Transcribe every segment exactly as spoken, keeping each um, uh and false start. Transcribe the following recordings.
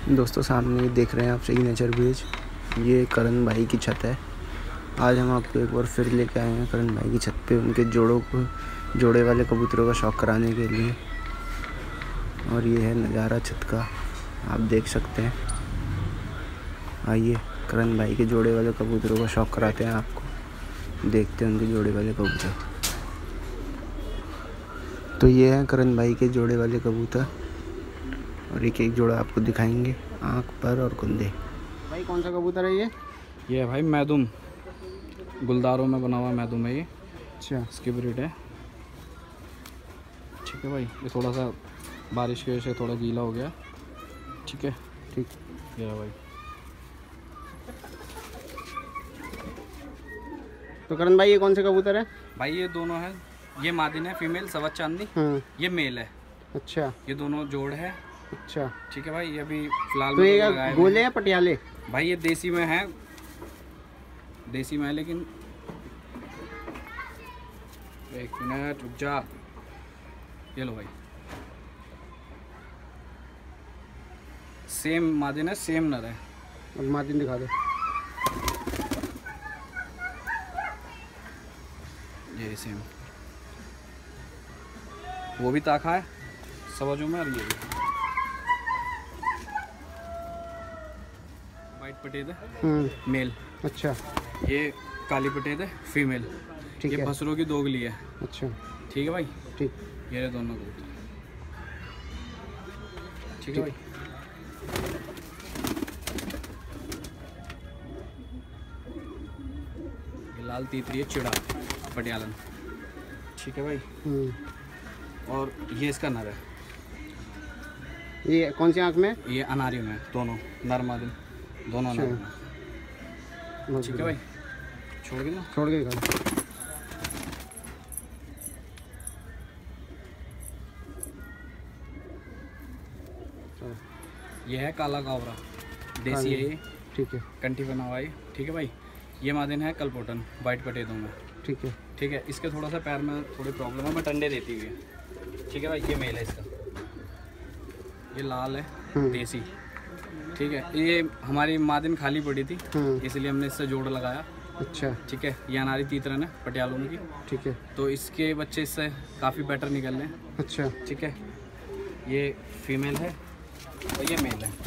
दोस्तों सामने देख रहे हैं आप सही नेचर ब्रिज, ये करण भाई की छत है। आज हम आपको एक बार फिर लेके आए हैं करण भाई की छत पे उनके जोड़ों को जोड़े वाले कबूतरों का शौक़ कराने के लिए। और ये है नज़ारा छत का, आप देख सकते हैं। आइए करण भाई के जोड़े वाले कबूतरों का शौक़ कराते हैं आपको, देखते हैं उनके जोड़े वाले कबूतर। तो ये है करण भाई के जोड़े वाले कबूतर और एक एक जोड़ा आपको दिखाएंगे, आँख पर और कुंदे। भाई कौन सा कबूतर है ये? ये है भाई मैदुम, गुलदारों में बना हुआ मैदुम है ये। अच्छा, इसकी ब्रीड है। ठीक है भाई, ये थोड़ा सा बारिश की वजह से थोड़ा गीला हो गया। ठीक है, ठीक। ये है भाई। तो करण भाई ये कौन से कबूतर है? भाई ये दोनों है, ये मादिन है फीमेल सवत चांदनी, ये मेल है। अच्छा, ये दोनों जोड़ है। अच्छा, ठीक है भाई। ये अभी फिलहाल तो ये गोले हैं पटियाले? भाई ये देसी में है, देसी में है लेकिन एक मिनट रुक जा। ये लो भाई, सेम मादिन है, सेम नर है। अब मादिन दिखा दो। ये सेम, वो भी ताका है सवाजों में, और ये भी वाइट पटेद है मेल। अच्छा, ये काली पटेद है फीमेल। ठीक है, भसरों की दोगली है। अच्छा, ठीक है भाई। ठीक, ये रहे दोनों कबूतर। ठीक है भाई। ये लाल तीतरी है चिड़ा पटियालन। ठीक है भाई। और ये इसका नर है। ये कौन सी आँख में? ये अनारी में, दोनों नर मादिन दोनों नर में। ठीक है भाई, छोड़ के ना छोड़ के दिखा। ये है काला कावरा, देसी है ये। ठीक है, कंठी बना हुआ है। ठीक है भाई। ये मादिन है कलपोटन वाइट पटेदों में। ठीक है, ठीक है। इसके थोड़ा सा पैर में थोड़ी प्रॉब्लम है, मैं टंडे देती हुई है। ठीक है भाई। ये मेल है इसका, ये लाल है देसी। ठीक है, ये हमारी मादिन खाली पड़ी थी इसलिए हमने इससे जोड़ लगाया। अच्छा, ठीक है। ये अनारी तीतरन है पटियालों की। ठीक है, तो इसके बच्चे इससे काफ़ी बेटर निकल रहे हैं। अच्छा, ठीक है। ये फीमेल है और ये मेल है।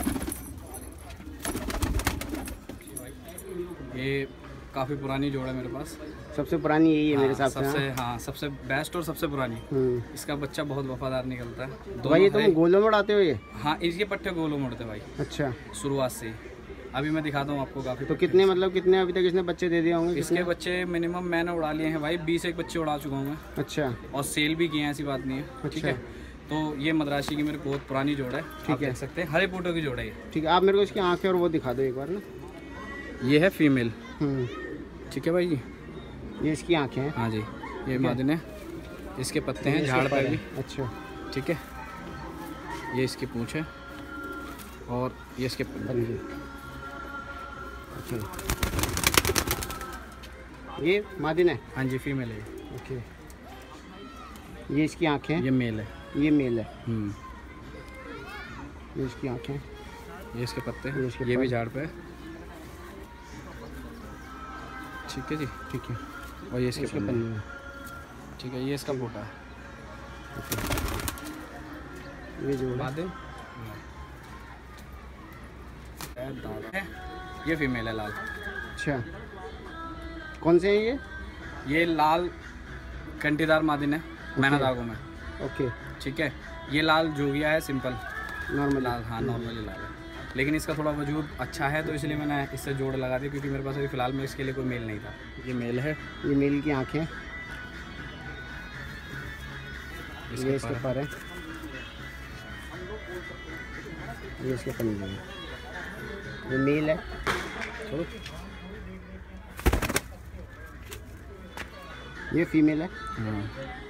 ये काफ़ी पुरानी जोड़ है मेरे पास, सबसे पुरानी यही है। हाँ, मेरे हिसाब से। सबसे हाँ सबसे बेस्ट और सबसे पुरानी। इसका बच्चा बहुत वफादार निकलता है। तो भाई ये तुम गोलों में उड़ाते हो ये? हाँ, इसके पट्टे गोलों में उड़ते भाई। अच्छा, शुरुआत से ही। अभी मैं दिखाता हूँ आपको काफ़ी। तो कितने मतलब कितने अभी तक इसने बच्चे दे दिए होंगे? इसके बच्चे मिनिमम मैंने उड़ा लिए हैं भाई, बीस एक बच्चे उड़ा चुका हूँ मैं। अच्छा, और सेल भी किए हैं, ऐसी बात नहीं है। ठीक है, तो ये मद्रासी की मेरी बहुत पुरानी जोड़ है। ठीक है, देख सकते हैं हरे पोटो की जोड़ है ये। ठीक है, आप मेरे को इसकी आँखें और वो दिखा दो एक बार ना। ये है फीमेल। ठीक है भाई। ये इसकी आँखें हैं? हाँ जी, ये मादिन है। इसके पत्ते हैं झाड़ पर भी। अच्छा, ठीक है। ये इसकी पूँछ है और ये इसके पंजे। अच्छा, ये मादिन है? हाँ जी, फीमेल है। ओके, ये इसकी आँखें? ये मेल है। ये मेल है। हम्म, ये इसकी आँखें, ये इसके पत्ते, ये, ये भी झाड़ पे है। ठीक है जी। ठीक है, और ये इसके पन्ने। ठीक है, ये इसका पोटा है। ये जो मादिन है, ये फीमेल है लाल। अच्छा, कौन से हैं ये? ये लाल कंटीदार मादिन है, मैना दागों में। ओके, ठीक है। ये लाल जोगिया है, सिंपल नॉर्मल लाल। हाँ, नॉर्मली लाल है, लेकिन इसका थोड़ा वजूद अच्छा है तो इसलिए मैंने इससे जोड़ लगा दिया, क्योंकि मेरे पास अभी फ़िलहाल में इसके लिए कोई मेल नहीं था। ये मेल है। ये मेल की आँखें, ये इसके पर है, ये इसके पंजे हैं। ये मेल है। चलो, ये फीमेल है। हाँ,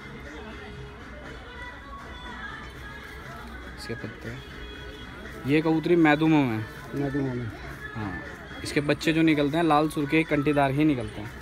इसके पत्ते। ये कबूतरी मैदुमों में। मैदुमों में, हाँ। इसके बच्चे जो निकलते हैं लाल सुर्खे कंटीदार ही निकलते हैं।